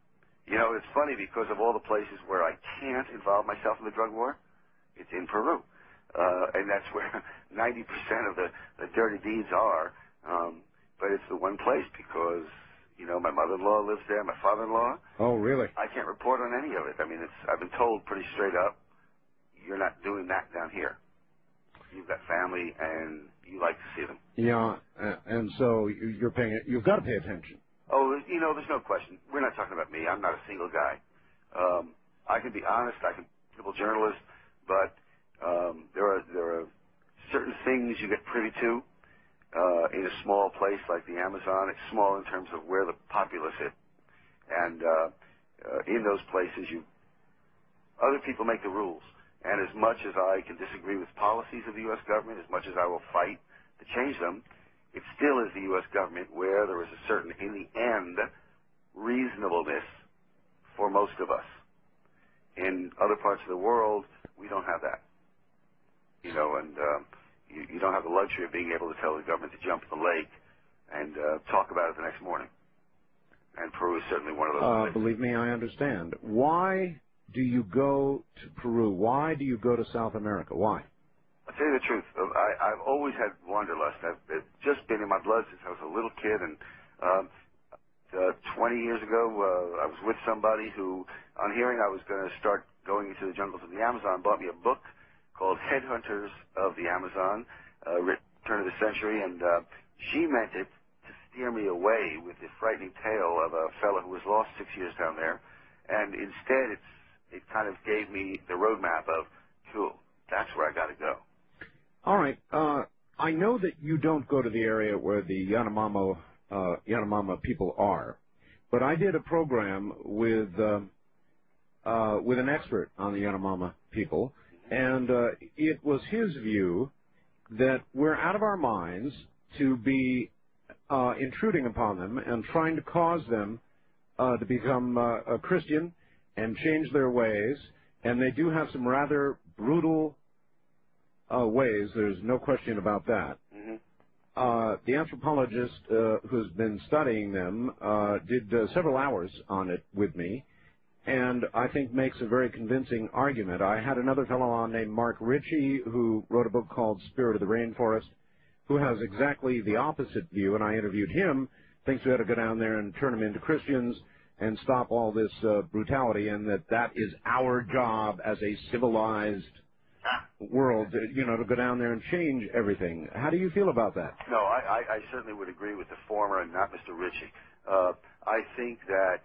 You know, it's funny because of all the places where I can't involve myself in the drug war, it's in Peru. And that's where 90% of the dirty deeds are. But it's the one place because, you know, my mother-in-law lives there, my father-in-law. Oh, really? I can't report on any of it. I mean, I've been told pretty straight up, you're not doing that down here. You've got family and you like to see them. Yeah, and so you've got to pay attention. Oh, you know, there's no question. We're not talking about me. I'm not a single guy. I can be honest. I can be a credible journalist, but there are certain things you get privy to in a small place like the Amazon. It's small in terms of where the populace is, and in those places, other people make the rules. And as much as I can disagree with policies of the U.S. government, as much as I will fight to change them, it still is the U.S. government where there is a certain, in the end, reasonableness for most of us. In other parts of the world, we don't have that. You know, and you don't have the luxury of being able to tell the government to jump in the lake and talk about it the next morning. And Peru is certainly one of those places. Believe me, I understand. Why do you go to Peru? Why do you go to South America? Why? I'll tell you the truth. I've always had wanderlust. It's just been in my blood since I was a little kid. And 20 years ago, I was with somebody who, on hearing I was going to start going into the jungles of the Amazon, bought me a book called Headhunters of the Amazon, written turn of the century. And she meant it to steer me away with the frightening tale of a fellow who was lost 6 years down there. And instead, it kind of gave me the roadmap of, cool, that's where I got to go. All right. I know that you don't go to the area where the Yanomamo people are, but I did a program with an expert on the Yanomamo people, and it was his view that we're out of our minds to be intruding upon them and trying to cause them to become a Christian and change their ways, and they do have some rather brutal ways. There's no question about that. The anthropologist who's been studying them did several hours on it with me, and I think makes a very convincing argument. I had another fellow on named Mark Ritchie who wrote a book called Spirit of the Rainforest, who has exactly the opposite view, and I interviewed him, thinks we ought to go down there and turn them into Christians and stop all this brutality, and that is our job as a civilized world, you know, to go down there and change everything. How do you feel about that? No, I certainly would agree with the former and not Mr. Ritchie. I think that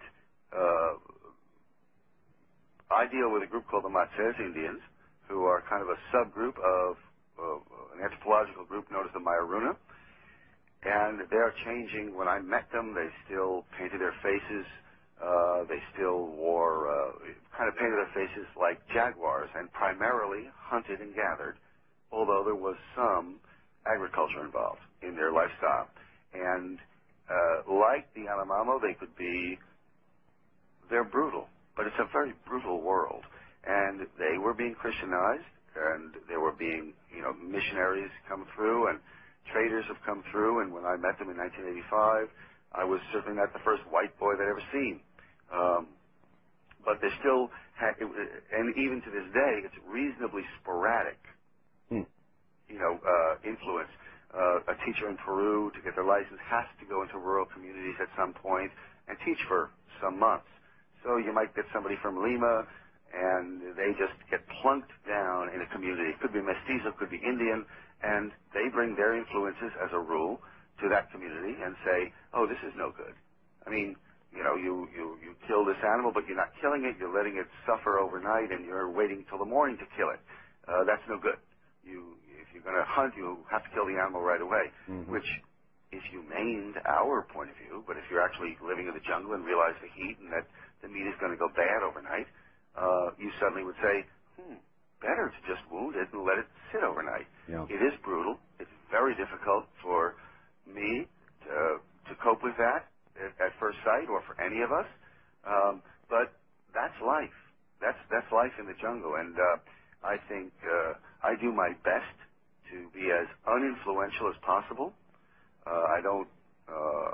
I deal with a group called the Matsez Indians, who are kind of a subgroup of an anthropological group known as the Mayaruna. And they are changing. When I met them, they still painted their faces. They still wore, kind of painted their faces like jaguars and primarily hunted and gathered, although there was some agriculture involved in their lifestyle. And like the Yanomamo, they're brutal, but it's a very brutal world. And they were being Christianized, and there were being, you know, missionaries come through, and traders have come through. And when I met them in 1985, I was certainly not the first white boy they'd ever seen. But they still had, and even to this day, it's reasonably sporadic, you know, influence. A teacher in Peru, to get their license, has to go into rural communities at some point and teach for some months. So you might get somebody from Lima, and they just get plunked down in a community. It could be mestizo, could be Indian, and they bring their influences, as a rule, to that community and say, oh, this is no good. I mean, you know, you kill this animal, but you're not killing it. You're letting it suffer overnight, and you're waiting till the morning to kill it. That's no good. If you're going to hunt, you have to kill the animal right away, which is humane to our point of view. But if you're actually living in the jungle and realize the heat and that the meat is going to go bad overnight, you suddenly would say, better to just wound it and let it sit overnight. Yeah. It is brutal. It's very difficult for me to cope with that at first sight, or for any of us. But that's life. That's life in the jungle. And I think I do my best to be as uninfluential as possible. I don't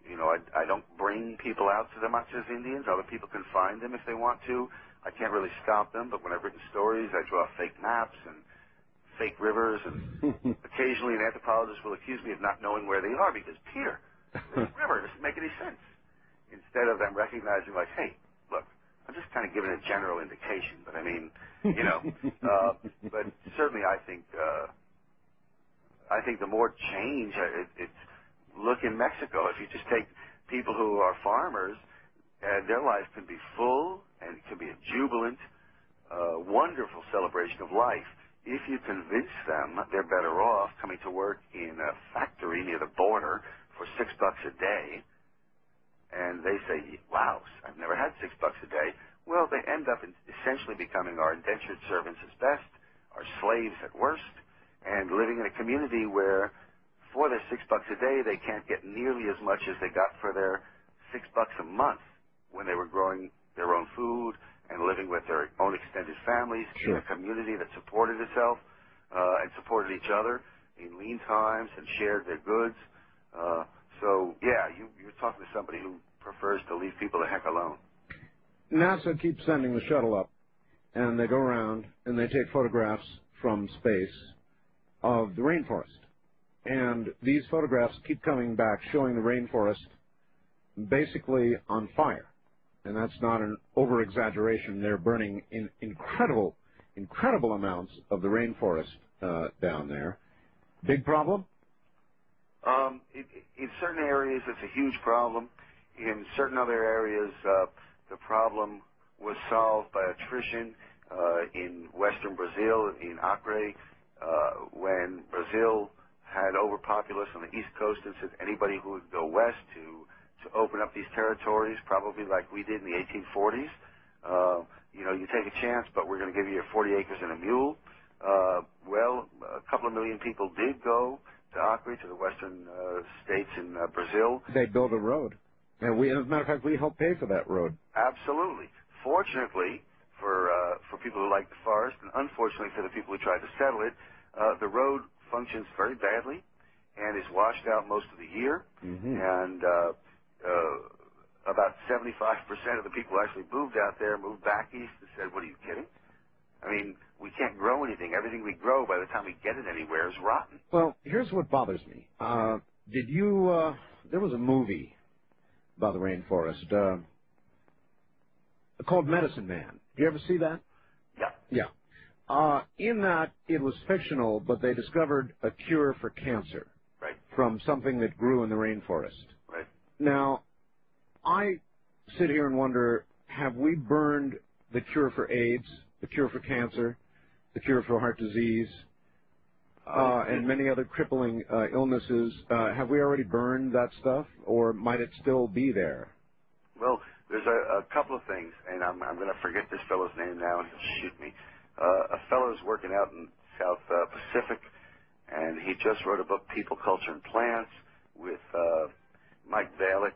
You know, I don't bring people out to the Natchez Indians. Other people can find them if they want to. I can't really stop them, but when I've written stories, I draw fake maps and fake rivers, and occasionally an anthropologist will accuse me of not knowing where they are because, Peter, this river doesn't make any sense. Instead of them recognizing, like, hey, look, I'm just kind of giving a general indication, but I mean, you know, but certainly I think the more change, it's look in Mexico. If you just take people who are farmers, their life can be full and it can be a jubilant, wonderful celebration of life. If you convince them they're better off coming to work in a factory near the border for $6 a day, and they say, wow, I've never had $6 a day, well, they end up essentially becoming our indentured servants at best, our slaves at worst, and living in a community where for their $6 a day, they can't get nearly as much as they got for their $6 a month when they were growing their own food and living with their own extended families in a community that supported itself and supported each other in lean times and shared their goods. So, yeah, you're talking to somebody who prefers to leave people the heck alone. NASA keeps sending the shuttle up, and they go around and they take photographs from space of the rainforest. And these photographs keep coming back showing the rainforest basically on fire. And that's not an over-exaggeration. They're burning in incredible amounts of the rainforest down there. Big problem? In certain areas, it's a huge problem. In certain other areas, the problem was solved by attrition. In western Brazil, in Acre, when Brazil had overpopulace on the East Coast and said anybody who would go west to open up these territories, probably like we did in the 1840s. You know, you take a chance, but we're going to give you 40 acres and a mule. Well, a couple of million people did go to Acre, to the western states in Brazil. They built a road. And as a matter of fact, we helped pay for that road. Absolutely. Fortunately, for people who like the forest, and unfortunately for the people who tried to settle it, the road functions very badly and is washed out most of the year. And about 75% of the people who actually moved out there moved back east and said, what are you kidding? I mean, we can't grow anything. Everything we grow, by the time we get it anywhere, is rotten. Well, here's what bothers me. There was a movie about the rainforest called Medicine Man. Did you ever see that? Yeah. Yeah. In that, it was fictional, but they discovered a cure for cancer. Right. From something that grew in the rainforest. Right. Now, I sit here and wonder, have we burned the cure for AIDS, the cure for cancer, the cure for heart disease, and many other crippling illnesses? Have we already burned that stuff, or might it still be there? Well, there's a couple of things, and I'm going to forget this fellow's name now, and he'll shoot me. A fellow's working out in South Pacific, and he just wrote a book, People, Culture, and Plants, with Mike Balick.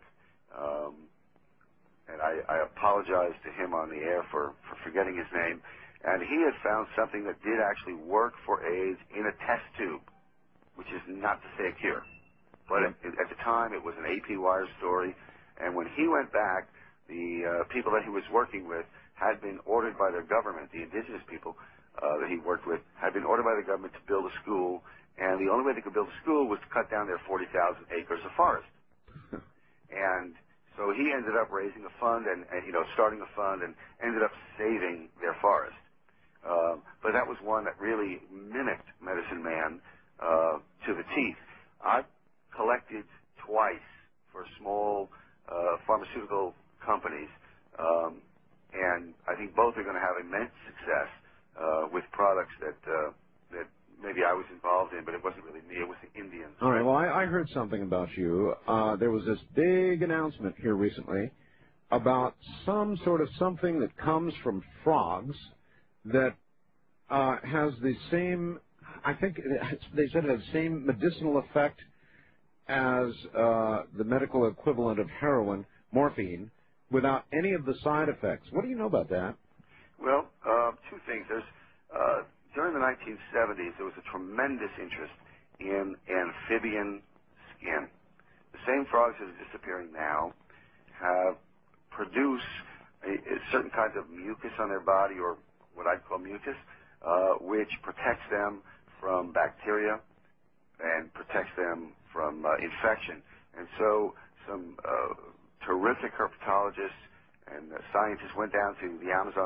And I apologize to him on the air for forgetting his name. And he had found something that did actually work for AIDS in a test tube, which is not to say a cure. But at the time, it was an AP Wire story. And when he went back, the people that he was working with had been ordered by their government, the indigenous people that he worked with, had been ordered by the government to build a school. And the only way they could build a school was to cut down their 40,000 acres of forest. And so he ended up raising a fund and starting a fund and ended up saving their forest. But that was one that really mimicked Medicine Man to the teeth. I've collected twice for small pharmaceutical companies, and I think both are going to have immense success with products that maybe I was involved in, but it wasn't really me. It was the Indians. All right. Well, I heard something about you. There was this big announcement here recently about some sort of something that comes from frogs that has the same, I think they said it has the same medicinal effect as the medical equivalent of heroin, morphine, without any of the side effects. What do you know about that? Well, two things. During the 1970s, there was a tremendous interest in amphibian skin. the same frogs that are disappearing now produce a certain kinds of mucus on their body, or what I'd call mucus, which protects them from bacteria and protects them from infection. And so some terrific herpetologists and scientists went down to the Amazon